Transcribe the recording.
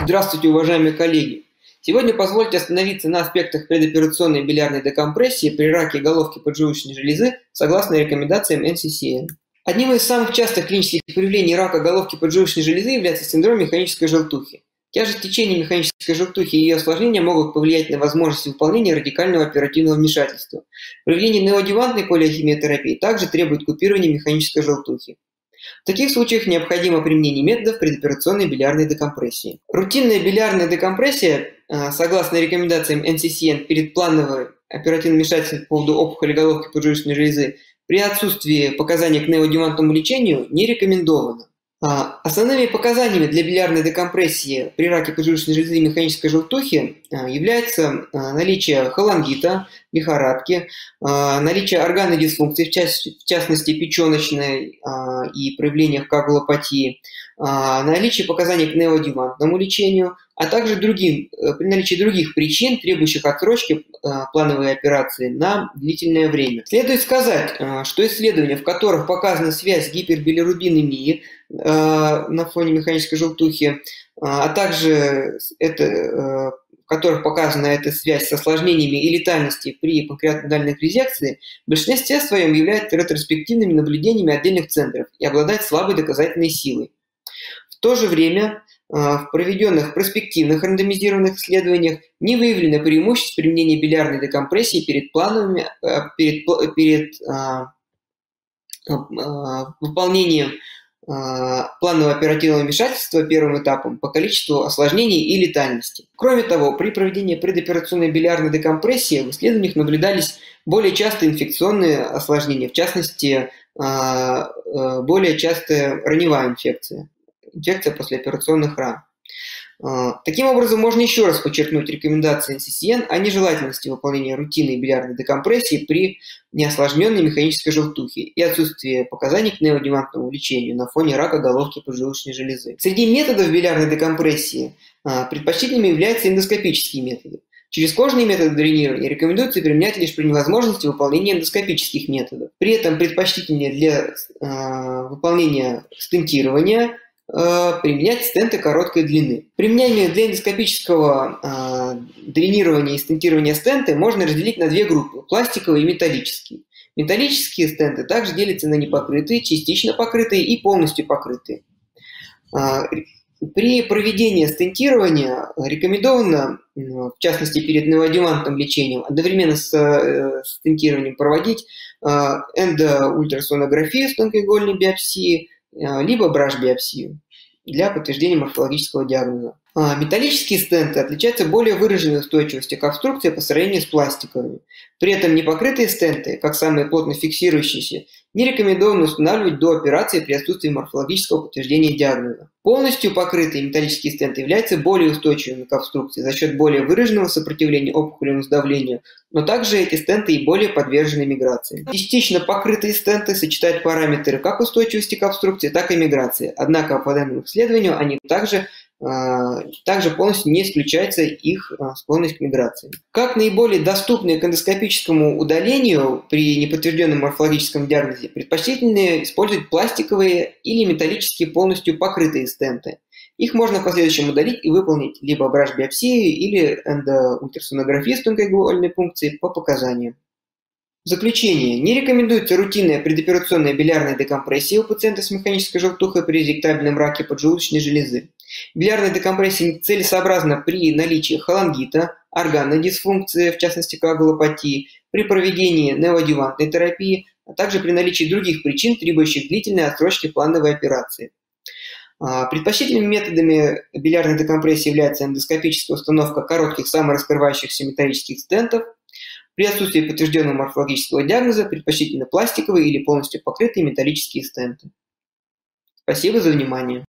Здравствуйте, уважаемые коллеги! Сегодня позвольте остановиться на аспектах предоперационной билярной декомпрессии при раке головки поджелудочной железы согласно рекомендациям NCCN. Одним из самых частых клинических проявлений рака головки поджелудочной железы является синдром механической желтухи. Тяжесть течения механической желтухи и ее осложнения могут повлиять на возможность выполнения радикального оперативного вмешательства. Проведение неоадъювантной полиохимиотерапии также требует купирования механической желтухи. В таких случаях необходимо применение методов предоперационной билярной декомпрессии. Рутинная билярная декомпрессия, согласно рекомендациям NCCN, перед плановым оперативным вмешательством по поводу опухоли головки поджелудочной железы при отсутствии показаний к неоадъювантному лечению не рекомендована. Основными показаниями для билярной декомпрессии при раке поджелудочной железы и механической желтухи является наличие холангита, лихорадки, наличие органной дисфункции, в частности печеночной и проявлениях коагулопатии, наличие показаний к неоадъювантному лечению, а также при наличии других причин, требующих отсрочки плановой операции на длительное время. Следует сказать, что исследования, в которых показана связь гипербилирубинемии на фоне механической желтухи, а также в которых показана эта связь с осложнениями и летальностью при панкреатодинальной резекции, в большинстве своем являются ретроспективными наблюдениями отдельных центров и обладают слабой доказательной силой. В то же время в проведенных проспективных рандомизированных исследованиях не выявлено преимуществ применения билярной декомпрессии перед выполнением планового оперативного вмешательства первым этапом по количеству осложнений и летальности. Кроме того, при проведении предоперационной билярной декомпрессии в исследованиях наблюдались более частые инфекционные осложнения, в частности, более частая раневая инфекция послеоперационных ран. Таким образом, можно еще раз подчеркнуть рекомендации NCCN о нежелательности выполнения рутинной билярной декомпрессии при неосложненной механической желтухе и отсутствии показаний к неоадъювантному лечению на фоне рака головки поджелудочной железы. Среди методов билярной декомпрессии предпочтительными являются эндоскопические методы. Черезкожные методы дренирования рекомендуется применять лишь при невозможности выполнения эндоскопических методов. При этом предпочтительнее для выполнения стентирования применять стенты короткой длины. Применяемые для эндоскопического дренирования и стентирования стенты можно разделить на две группы – пластиковые и металлические. Металлические стенты также делятся на непокрытые, частично покрытые и полностью покрытые. При проведении стентирования рекомендовано, в частности перед неоадъювантным лечением, одновременно с стентированием проводить эндоультрасонографию с тонкоигольной биопсией, либо браш-биопсию для подтверждения морфологического диагноза. Металлические стенты отличаются более выраженной устойчивостью к обструкции по сравнению с пластиковыми. При этом непокрытые стенты, как самые плотно фиксирующиеся, не рекомендовано устанавливать до операции при отсутствии морфологического подтверждения диагноза. Полностью покрытые металлические стенты являются более устойчивыми к обструкции за счет более выраженного сопротивления опухолевому сдавлению, но также эти стенты и более подвержены миграции. Частично покрытые стенты сочетают параметры как устойчивости к обструкции, так и миграции. Однако по данному исследованию они также полностью не исключается их склонность к миграции. Как наиболее доступные к эндоскопическому удалению при неподтвержденном морфологическом диагнозе предпочтительнее использовать пластиковые или металлические полностью покрытые стенты. Их можно в последующем удалить и выполнить либо браш-биопсию или эндоультрасонографию с тонкоигольной пункцией по показаниям. В заключение, не рекомендуется рутинная предоперационная билярная декомпрессия у пациента с механической желтухой при резектабельном раке поджелудочной железы. Билярная декомпрессия целесообразна при наличии холангита, органной дисфункции, в частности коагулопатии, при проведении неоадъювантной терапии, а также при наличии других причин, требующих длительной отсрочки плановой операции. Предпочтительными методами билярной декомпрессии является эндоскопическая установка коротких самораскрывающихся металлических стентов. При отсутствии подтвержденного морфологического диагноза предпочтительно пластиковые или полностью покрытые металлические стенты. Спасибо за внимание.